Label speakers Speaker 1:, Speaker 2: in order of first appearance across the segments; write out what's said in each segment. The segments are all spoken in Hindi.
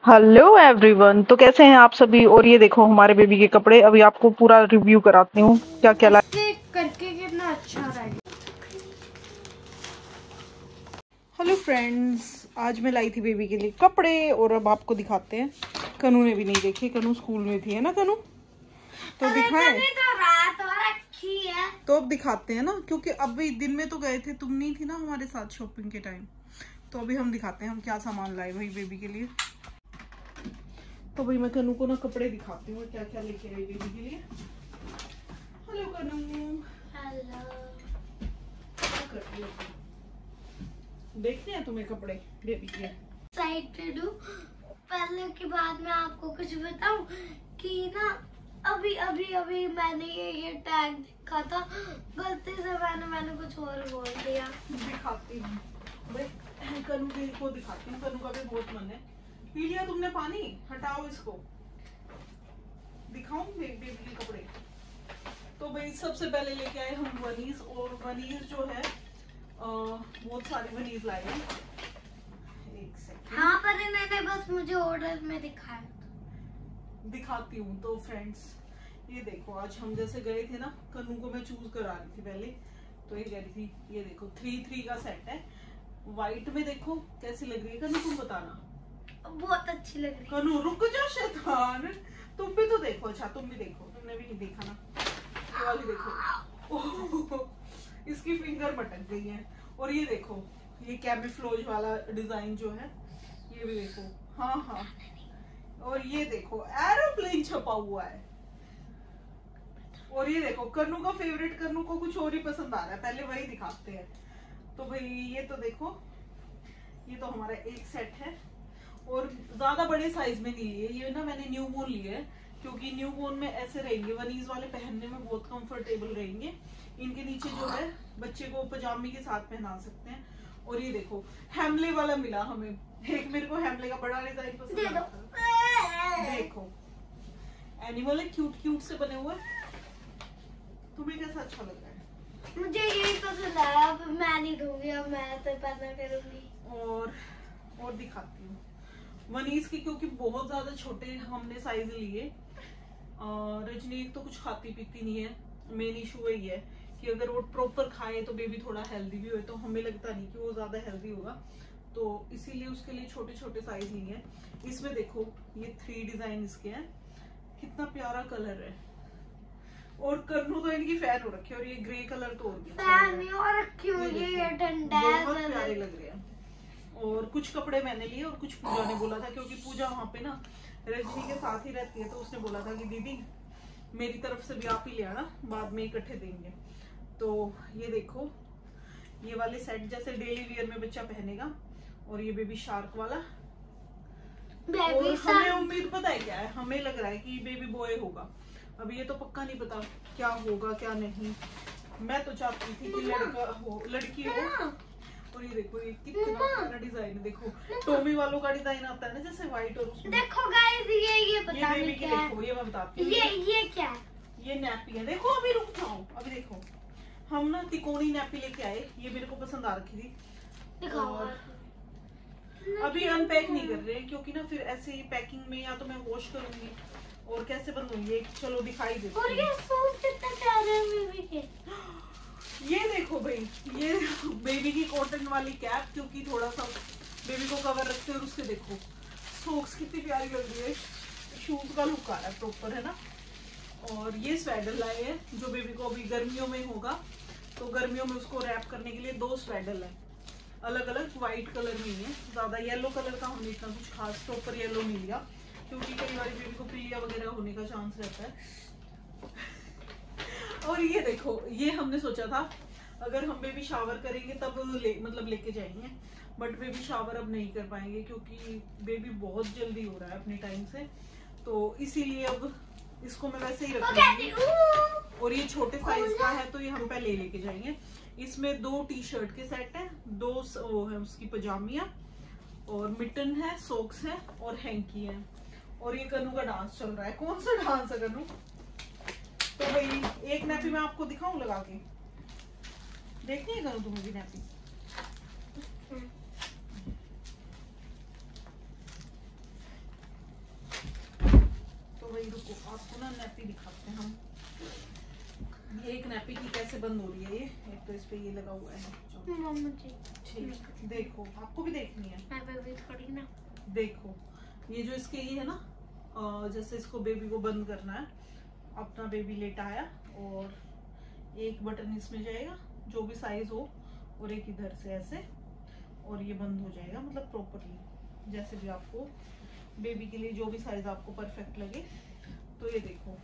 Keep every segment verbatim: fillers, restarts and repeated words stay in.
Speaker 1: Hello everyone. तो कैसे हैं आप सभी। और ये देखो हमारे बेबी के कपड़े। अभी आपको पूरा रिव्यू कराती हूँ क्या क्या लाए।
Speaker 2: ऐसे करके कितना अच्छा रहा है।
Speaker 1: हेलो फ्रेंड्स, आज मैं लाई थी बेबी के लिए कपड़े और अब आपको दिखाते हैं। कनू ने भी नहीं देखे, कनू स्कूल में थी है ना कनू। तो दिखाएं
Speaker 2: तो रात और अच्छी है।
Speaker 1: तो अब दिखाते हैं ना, क्योंकि अभी दिन में तो गए थे, तुम नहीं थी ना हमारे साथ शॉपिंग के टाइम। तो अभी हम दिखाते हैं हम क्या सामान लाए भाई बेबी के लिए। तो भाई मैं कनू को ना कपड़े दिखाती हूँ क्या क्या लेके आई बेबी के लिए। हेलो कनू।
Speaker 2: हेलो।
Speaker 1: क्या कर रही हो? देखते हैं तुम्हें कपड़े बेबी के।
Speaker 2: एक्साइटेड हूँ। पहले की बात मैं आपको कुछ बताऊं कि ना अभी अभी अभी मैंने ये ये टैग देखा था, गलती से मैंने मैंने कुछ और बोल दिया।
Speaker 1: दिखाती हूँ भाई, कनू के को दिखाती हूँ। कनू का भी बहुत मन है। पी लिया तुमने पानी? हटाओ इसको। दिखाऊं बेबी के कपड़े। तो भाई सबसे पहले लेके आए हम वनीज। और वनीज जो है आ, बहुत सारे वनीज लाए हैं। एक सेकंड।
Speaker 2: हाँ पर मैंने बस मुझे ऑर्डर में दिखाया।
Speaker 1: दिखाती हूँ। तो फ्रेंड्स ये देखो, आज हम जैसे गए थे ना, कनू को मैं चूज करा रही थी पहले। तो ये कह रही थी ये देखो थ्री थ्री का सेट है। व्हाइट में देखो कैसी लग रही है कनू, तुम बताना।
Speaker 2: बहुत अच्छी लग रही है।
Speaker 1: कनू रुक जा शैतान। तुम भी तो देखो। अच्छा तुम भी देखो, तुमने भी नहीं देखा ना। ये वाली देखो। ओह, इसकी फिंगर मटक गई है। और ये देखो ये कैमिफ्लोज वाला डिजाइन जो है, ये भी देखो। हाँ हाँ। और ये देखो एरोप्लेन छपा हुआ है। और ये देखो कन्नू का फेवरेट, कन्नू को कुछ और ही पसंद आ रहा है, पहले वही दिखाते हैं। तो भाई ये तो देखो, ये तो हमारा एक सेट है। और ज्यादा बड़े साइज में नहीं लिए, ये ना मैंने न्यू बोर्न लिए है, क्योंकि न्यू बोर्न में ऐसे रहेंगे वनीज वाले, पहनने में बहुत कंफर्टेबल रहेंगे। इनके नीचे जो है बच्चे को पजामी के साथ पहना सकते हैं। और ये देखो हैमले वाला मिला हमें। एक मेरे को हैमले का बड़ा डिजाइन पसंद आया था। देखो एनिमल है, क्यूट क्यूट से बने हुए। तुम्हें कैसा अच्छा लग रहा है?
Speaker 2: मुझे यही पसंद आया। अब मैं नहीं दूंगी, अब मैं तो पता करूंगी।
Speaker 1: और और दिखाती हूँ वनीस की, क्योंकि बहुत ज्यादा छोटे हमने साइज लिए। रजनी एक तो कुछ खाती पीती नहीं है। मेन इशू वही है कि अगर वो प्रॉपर खाए तो बेबी थोड़ा हेल्दी भी हो, तो हमें लगता नहीं कि वो ज्यादा हेल्दी होगा। तो इसीलिए उसके लिए छोटे छोटे साइज लिए हैं। इसमें देखो ये थ्री डिजाइन इसके हैं, कितना प्यारा कलर है। और कन्नू तो इनकी फैन हो रखी है। और ये ग्रे कलर तो और भी
Speaker 2: फैन और रखी हुई है, ये डंडा है,
Speaker 1: बहुत प्यारे लग रहे हैं। और कुछ कपड़े मैंने लिए और कुछ पूजा ने बोला था, क्योंकि पूजा वहां पे ना रजनी के साथ ही रहती है। तो उसने बोला था कि दीदी मेरी तरफ से भी आप ही ले आना, बाद में इकट्ठे देंगे। तो ये देखो ये वाले सेट जैसे डेली वियर में बच्चा पहनेगा। और ये बेबी शार्क वाला।
Speaker 2: बेबी
Speaker 1: और हमें उम्मीद पता है क्या है, हमें लग रहा है कि बेबी बॉय होगा। अभी ये तो पक्का नहीं पता क्या होगा क्या नहीं। मैं तो चाहती थी कि लड़का हो, लड़की हो। और ये देखो ये कितना प्यारा डिजाइन है। देखो टोमी वालों का डिजाइन आता है ना, जैसे व्हाइट और उसमें।
Speaker 2: देखो गाइस ये ये पता
Speaker 1: ये
Speaker 2: नहीं क्या है।
Speaker 1: देखो, ये मैं बताती हूँ।
Speaker 2: ये ये क्या है?
Speaker 1: ये नैपी है। देखो अभी रुक जाओ, अभी देखो हम ना तिकोनी नैपी लेके आए। ये मेरे को पसंद आ रखी थी।
Speaker 2: दिखाओ।
Speaker 1: अभी अनपैक नहीं कर रहे क्योंकि ना फिर ऐसे ही पैकिंग में या तो मैं वॉश करूंगी और कैसे बनूंगी। चलो दिखाई देती
Speaker 2: और ये सूट कितना प्यारा है बेबी के।
Speaker 1: ये देखो भाई, ये बेबी की कॉटन वाली कैप, क्योंकि थोड़ा सा बेबी को कवर रखते हैं। और उसके देखो सॉक्स कितनी प्यारी लग रही है। शूज का लुक आ रहा है प्रॉपर, है ना। और ये स्वेडर लाए हैं जो बेबी को अभी गर्मियों में होगा, तो गर्मियों में उसको रैप करने के लिए दो स्वेडर है अलग अलग। व्हाइट कलर में है, ज्यादा येलो कलर का हमने इतना कुछ खास प्रॉपर येलो नहीं लिया, क्योंकि कई बार बेबी को पीलिया वगैरह होने का चांस रहता है। और ये देखो ये हमने सोचा था अगर हम बेबी शावर करेंगे तब ले, मतलब लेके जाएंगे, बट बेबी शावर अब नहीं कर पाएंगे क्योंकि बेबी बहुत जल्दी हो रहा है अपने टाइम से। तो इसीलिए अब इसको मैं वैसे ही रखूंगी। और ये छोटे साइज का है तो ये हम पहले लेके जाएंगे। इसमें दो टी शर्ट के सेट है, दो वो है उसकी पजामिया, और मिटन है, सॉक्स है और हैंकी है। और ये कन्नू का डांस चल रहा है। कौन सा डांस है कन्नू? तो भाई एक नैपी मैं आपको दिखाऊं लगा के, देखनी है कन्नू तुम्हें भी नैपी? आपको ना नैपी दिखाते हैं हम। ये एक नैपी की कैसे बंद हो रही है। ये एक तो इस पे ये लगा हुआ है।
Speaker 2: मम्मा जी
Speaker 1: ठीक, देखो आपको भी देखनी है।
Speaker 2: मैं बेबी थोड़ी ना।
Speaker 1: देखो ये जो इसके ये है ना, जैसे इसको बेबी को बंद करना है, अपना बेबी लेटा आया और एक बटन इसमें जाएगा जो भी साइज हो, और एक इधर से ऐसे, और ये बंद हो जाएगा, मतलब प्रॉपरली जैसे भी आपको बेबी के लिए जो भी साइज आपको परफेक्ट लगे। तो ये देखो,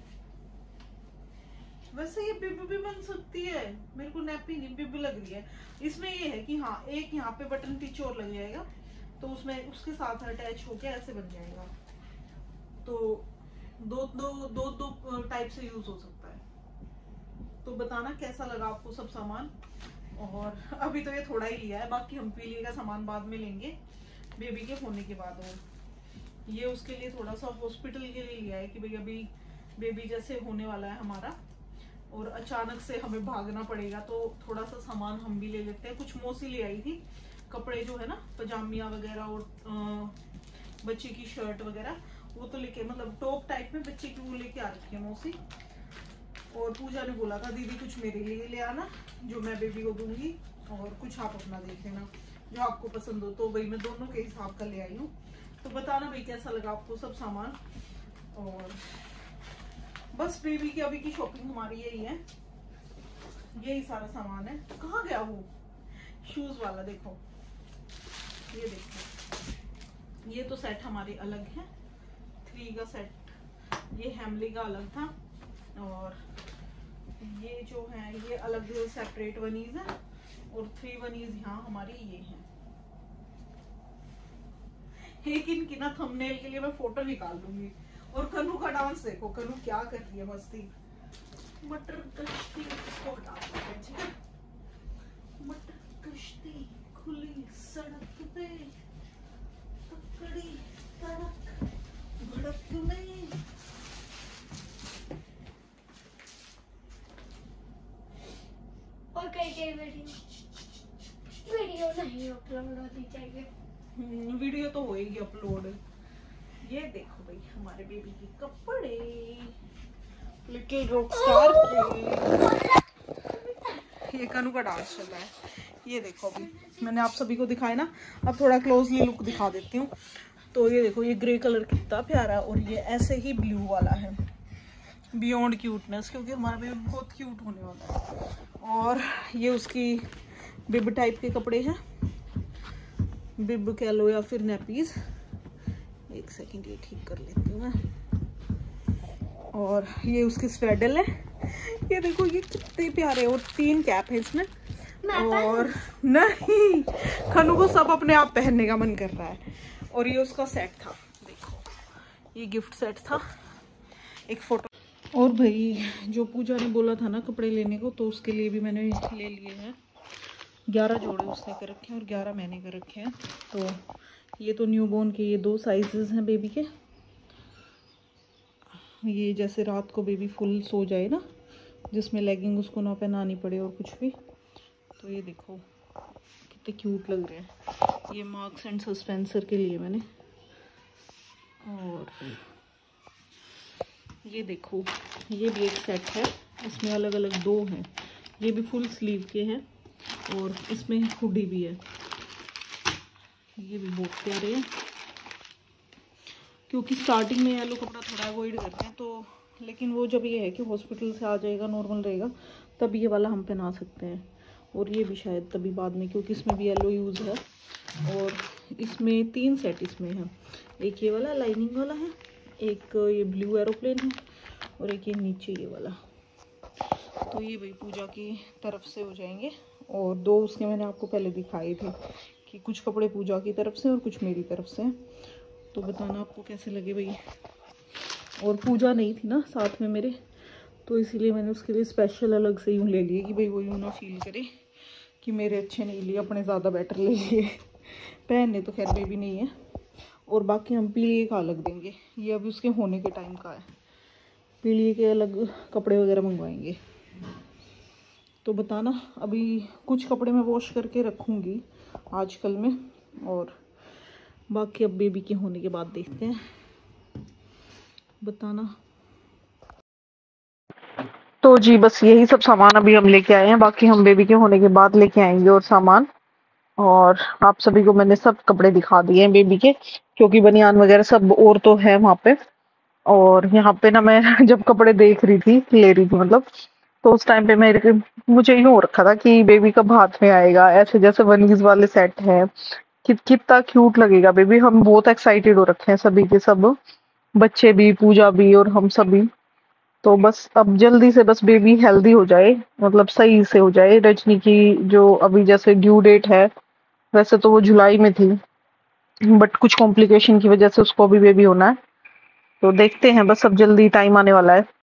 Speaker 1: वैसे ये बिब भी बन सकती है, मेरे को नैपी नहीं बिब लग रही है। इसमें ये है कि हाँ एक यहाँ पे बटन पीछे और लग जाएगा, तो उसमें उसके साथ अटैच होके ऐसे बन जाएगा। तो दो दो दो दो टाइप से यूज हो सकता है। तो बताना कैसा लगा आपको सब सामान। और अभी तो ये थोड़ा ही लिया है, बाकी हम पीलिए का सामान बाद में लेंगे बेबी के होने के बाद। और ये उसके लिए थोड़ा सा हॉस्पिटल के लिए लिया है कि भाई अभी बेबी जैसे होने वाला है हमारा और अचानक से हमें भागना पड़ेगा, तो थोड़ा सा सामान हम भी ले लेते हैं। कुछ मौसी ले आई थी कपड़े जो है ना, पजामिया वगैरह और आ, बच्चे की शर्ट वगैरह, वो तो लेके, मतलब टॉप टाइप में बच्चे की वो लेके आ रखी है मौसी। और पूजा ने बोला था दीदी कुछ मेरे लिए ले आना जो मैं बेबी को दूंगी, और कुछ आप अपना देख लेना जो आपको पसंद हो। तो भाई मैं दोनों के हिसाब का ले आई हूँ। तो बताना भाई कैसा लगा आपको सब सामान। और बस बेबी की अभी की शॉपिंग हमारी यही है, यही सारा सामान है। कहाँ गया वो शूज वाला? देखो ये देखो, ये तो सेट हमारे अलग है, थ्री का सेट, ये हैमली का अलग था, और ये जो है ये अलग सेपरेट वनीज है, और थ्री वनीज यहाँ हमारी ये है। एक इनकी ना थंबनेल के लिए मैं फोटो निकाल दूंगी। और कनू का डांस देखो, कनू क्या कर रही है मस्ती। मटर कश्ती इसको हटा देते हैं, ठीक है। मटर कश्ती खुली सड़क पे, तकड़ी तड़क भड़क में।
Speaker 2: और कई कई वीडियो वीडियो नहीं अपलोड होती चाहिए।
Speaker 1: वीडियो तो होएगी अपलोड। ये देखो भाई हमारे बेबी के कपड़े, लिटिल रॉक स्टार के। ये कनू का डांस चल रहा है, ये देखो। अभी मैंने आप सभी को दिखाया ना, अब थोड़ा क्लोजली लुक दिखा देती हूँ। तो ये देखो, ये ग्रे कलर कितना प्यारा, और ये ऐसे ही ब्लू वाला है, बियॉन्ड क्यूटनेस, क्योंकि हमारा बेबी बहुत क्यूट होने वाला है। और ये उसकी बिब टाइप के कपड़े हैं, बिब कह लो या फिर नैपीज। एक सेकंड ये ठीक कर लेती हूँ मैं। और ये उसके स्वेडल है, ये देखो ये कितने प्यारे, और तीन कैप है इसमें। और नहीं, खनू को सब अपने आप पहनने का मन कर रहा है। और ये उसका सेट था, देखो ये गिफ्ट सेट था, एक फोटो। और भाई जो पूजा ने बोला था ना कपड़े लेने को, तो उसके लिए भी मैंने ले लिए हैं। ग्यारह जोड़े उसने कर रखे हैं और ग्यारह मैंने कर रखे हैं। तो ये तो न्यूबॉर्न के ये दो साइजेस हैं बेबी के। ये जैसे रात को बेबी फुल सो जाए ना, जिसमें लेगिंग उसको ना पहनानी पड़े और कुछ भी। तो ये देखो कितने क्यूट लग रहे हैं। ये मार्क्स एंड सस्पेंसर के लिए मैंने। और ये देखो, ये भी एक सेट है, इसमें अलग अलग दो हैं। ये भी फुल स्लीव के हैं, और इसमें हुडी भी है। ये भी बहुत प्यारे हैं, क्योंकि स्टार्टिंग में येलो कपड़ा थोड़ा अवॉइड करते हैं। तो लेकिन वो जब ये है कि हॉस्पिटल से आ जाएगा, नॉर्मल रहेगा, तब ये वाला हम पहना सकते हैं। और ये भी शायद तभी बाद में, क्योंकि इसमें भी येलो यूज़ है। और इसमें तीन सेट इसमें है, एक ये वाला लाइनिंग वाला है, एक ये ब्लू एरोप्लेन है, और एक ये नीचे ये वाला। तो ये भाई पूजा की तरफ से हो जाएंगे। और दो उसके मैंने आपको पहले दिखाए थे कि कुछ कपड़े पूजा की तरफ से और कुछ मेरी तरफ से। तो बताना आपको कैसे लगे भाई। और पूजा नहीं थी ना साथ में मेरे, तो इसीलिए मैंने उसके लिए स्पेशल अलग से यूँ ले लिए कि भाई वो यूँ ना फील करे कि मेरे अच्छे नहीं लिए, अपने ज़्यादा बेटर ले लिए। पहनने तो खैर बेबी नहीं है। और बाकी हम पीलिए का अलग देंगे, ये अभी उसके होने के टाइम का है। पीलिए के अलग कपड़े वगैरह मंगवाएंगे। तो बताना, अभी कुछ कपड़े मैं वॉश करके रखूँगी आजकल में, और बाकी अब बेबी के होने के बाद देखते हैं। बताना तो जी बस यही सब सामान अभी हम लेके आए हैं, बाकी हम बेबी के होने के बाद लेके आएंगे और सामान। और आप सभी को मैंने सब कपड़े दिखा दिए हैं बेबी के, क्योंकि बनियान वगैरह सब और तो है वहां पे। और यहाँ पे ना मैं जब कपड़े देख रही थी, ले रही थी मतलब, तो उस टाइम पे मेरे मुझे यूं हो रखा था कि बेबी कब हाथ में आएगा, ऐसे जैसे वनीज वाले सेट है कि कितना क्यूट लगेगा बेबी। हम बहुत एक्साइटेड हो रखे हैं सभी के सब, बच्चे भी, पूजा भी और हम सभी। तो बस अब जल्दी से बस बेबी हेल्दी हो जाए, मतलब सही से हो जाए। रजनी की जो अभी जैसे ड्यू डेट है, वैसे तो वो जुलाई में थी, बट कुछ कॉम्प्लिकेशन की वजह से उसको अभी बेबी होना है। तो देखते हैं, बस अब जल्दी टाइम आने वाला है।